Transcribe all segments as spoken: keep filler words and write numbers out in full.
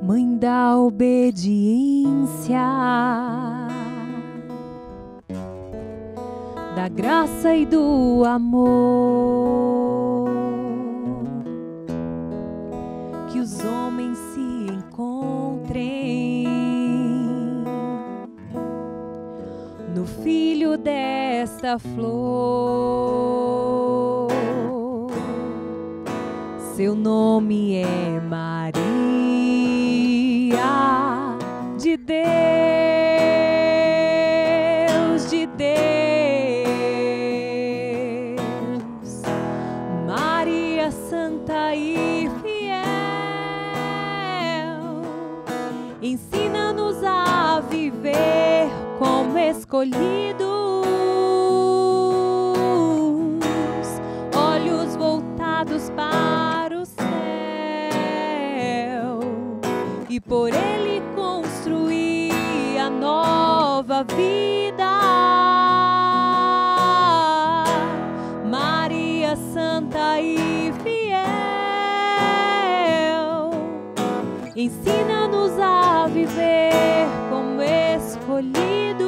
Mãe da obediência, da graça e do amor, que os homens se encontrem no filho desta flor. Seu nome é Maria, de Deus, de Deus, Maria santa e fiel, ensina-nos a viver como escolhidos, olhos voltados para o céu, e por ele construir a nova vida. Maria santa e fiel, ensina-nos a viver como escolhidos,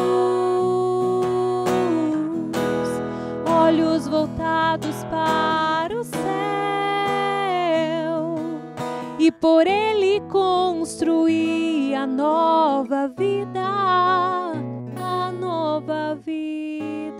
olhos voltados para o céu, e por ele construir a nova vida, a nova vida.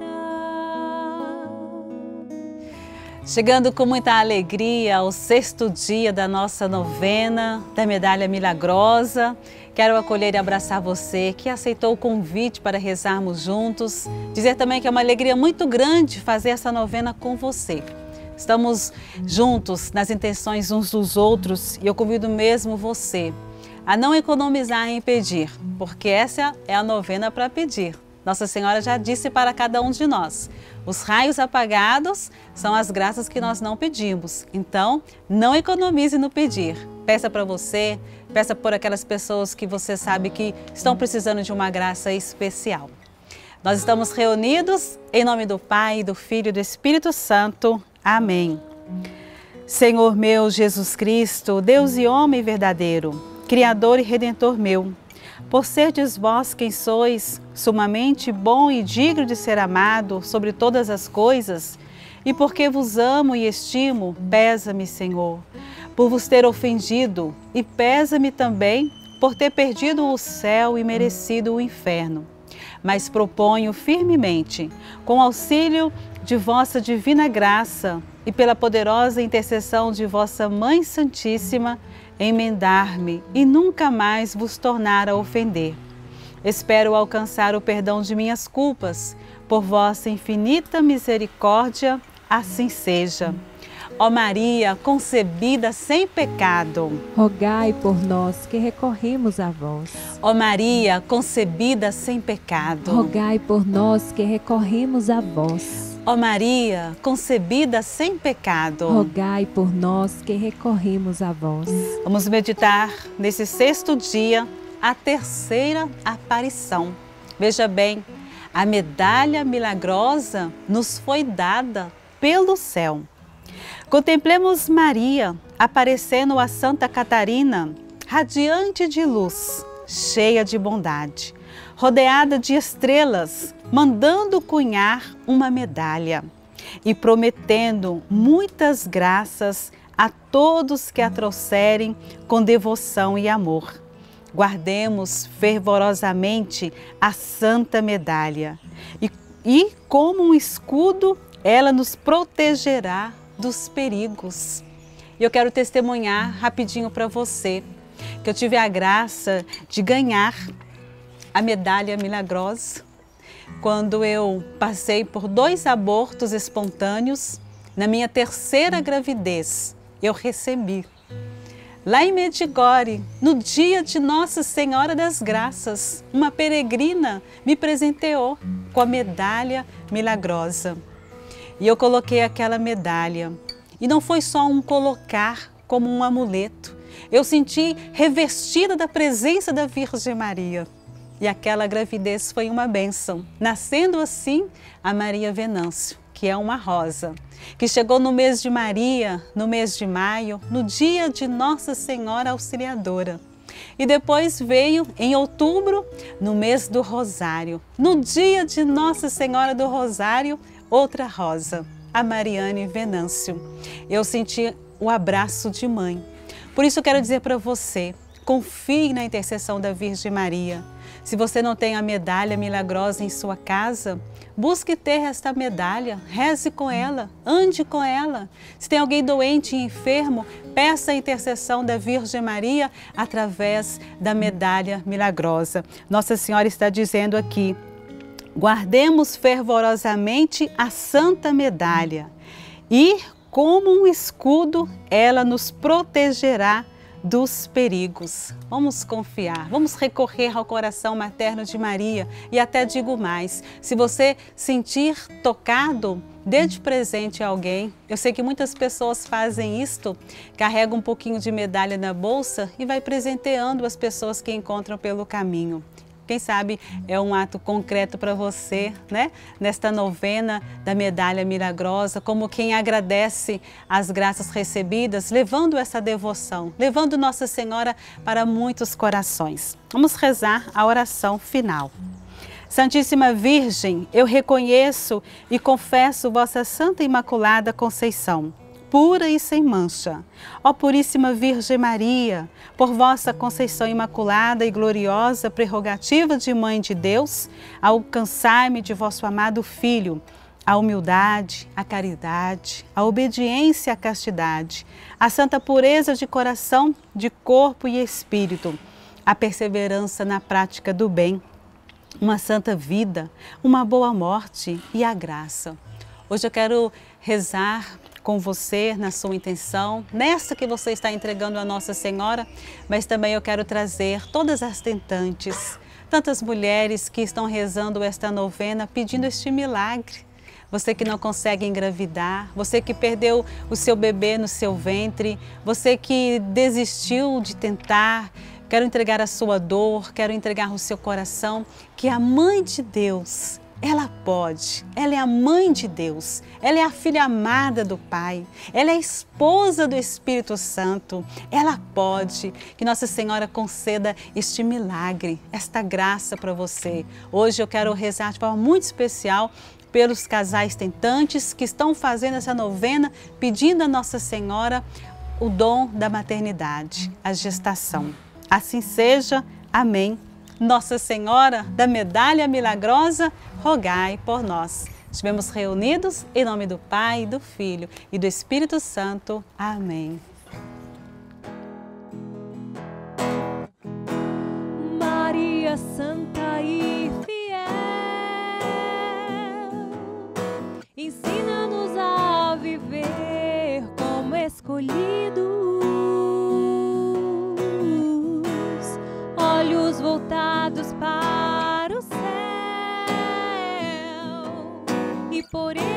Chegando com muita alegria ao sexto dia da nossa novena da Medalha Milagrosa, quero acolher e abraçar você que aceitou o convite para rezarmos juntos. Dizer também que é uma alegria muito grande fazer essa novena com você. Estamos juntos nas intenções uns dos outros e eu convido mesmo você a não economizar em pedir, porque essa é a novena para pedir. Nossa Senhora já disse para cada um de nós, os raios apagados são as graças que nós não pedimos. Então, não economize no pedir. Peça para você, peça por aquelas pessoas que você sabe que estão precisando de uma graça especial. Nós estamos reunidos em nome do Pai, do Filho e do Espírito Santo. Amém. Senhor meu Jesus Cristo, Deus e homem verdadeiro, Criador e Redentor meu, por serdes vós quem sois, sumamente bom e digno de ser amado sobre todas as coisas, e porque vos amo e estimo, pesa-me, Senhor, por vos ter ofendido, e pesa-me também por ter perdido o céu e merecido o inferno. Mas proponho firmemente, com auxílio de vossa divina graça e pela poderosa intercessão de vossa Mãe Santíssima, emendar-me e nunca mais vos tornar a ofender. Espero alcançar o perdão de minhas culpas, por vossa infinita misericórdia, assim seja. Ó Maria, concebida sem pecado, rogai por nós que recorremos a vós. Ó Maria, concebida sem pecado, rogai por nós que recorremos a vós. Ó Maria, concebida sem pecado, rogai por nós que recorremos a vós. Vamos meditar nesse sexto dia a terceira aparição. Veja bem, a medalha milagrosa nos foi dada pelo céu. Contemplemos Maria aparecendo a Santa Catarina, radiante de luz, cheia de bondade, rodeada de estrelas, mandando cunhar uma medalha e prometendo muitas graças a todos que a trouxerem com devoção e amor. Guardemos fervorosamente a Santa Medalha e, e como um escudo, ela nos protegerá dos perigos. E eu quero testemunhar rapidinho para você que eu tive a graça de ganhar a medalha milagrosa quando eu passei por dois abortos espontâneos. Na minha terceira gravidez, eu recebi. Lá em Medjugorje, no dia de Nossa Senhora das Graças, uma peregrina me presenteou com a medalha milagrosa. E eu coloquei aquela medalha. E não foi só um colocar como um amuleto. Eu senti revestida da presença da Virgem Maria. E aquela gravidez foi uma bênção. Nascendo assim, a Maria Venâncio, que é uma rosa, que chegou no mês de Maria, no mês de maio, no dia de Nossa Senhora Auxiliadora. E depois veio em outubro, no mês do Rosário, no dia de Nossa Senhora do Rosário, outra rosa, a Mariane Venâncio. Eu senti o abraço de mãe. Por isso eu quero dizer para você, confie na intercessão da Virgem Maria. Se você não tem a medalha milagrosa em sua casa, busque ter esta medalha, reze com ela, ande com ela. Se tem alguém doente e enfermo, peça a intercessão da Virgem Maria através da medalha milagrosa. Nossa Senhora está dizendo aqui, guardemos fervorosamente a Santa Medalha e, como um escudo, ela nos protegerá dos perigos. Vamos confiar, vamos recorrer ao coração materno de Maria e até digo mais, se você sentir tocado, dê de presente a alguém. Eu sei que muitas pessoas fazem isto, carregam um pouquinho de medalha na bolsa e vai presenteando as pessoas que encontram pelo caminho. Quem sabe é um ato concreto para você, né? Nesta novena da medalha milagrosa, como quem agradece as graças recebidas, levando essa devoção, levando Nossa Senhora para muitos corações. Vamos rezar a oração final. Santíssima Virgem, eu reconheço e confesso vossa Santa Imaculada Conceição, pura e sem mancha. Ó Puríssima Virgem Maria, por vossa Conceição Imaculada e gloriosa prerrogativa de Mãe de Deus, alcançai-me de vosso amado Filho a humildade, a caridade, a obediência e a castidade, a santa pureza de coração, de corpo e espírito, a perseverança na prática do bem, uma santa vida, uma boa morte e a graça. Hoje eu quero rezar com você, na sua intenção, nessa que você está entregando a Nossa Senhora, mas também eu quero trazer todas as tentantes, tantas mulheres que estão rezando esta novena, pedindo este milagre. Você que não consegue engravidar, você que perdeu o seu bebê no seu ventre, você que desistiu de tentar, quero entregar a sua dor, quero entregar o seu coração, que a Mãe de Deus, ela pode, ela é a Mãe de Deus, ela é a filha amada do Pai, ela é a esposa do Espírito Santo, ela pode, que Nossa Senhora conceda este milagre, esta graça para você. Hoje eu quero rezar de forma muito especial pelos casais tentantes que estão fazendo essa novena, pedindo a Nossa Senhora o dom da maternidade, a gestação. Assim seja, amém. Nossa Senhora da Medalha Milagrosa, rogai por nós. Estivemos reunidos em nome do Pai, do Filho e do Espírito Santo. Amém. Maria Santa e fiel, ensina-nos a viver como escolhidos, olhos voltados para o céu e por ele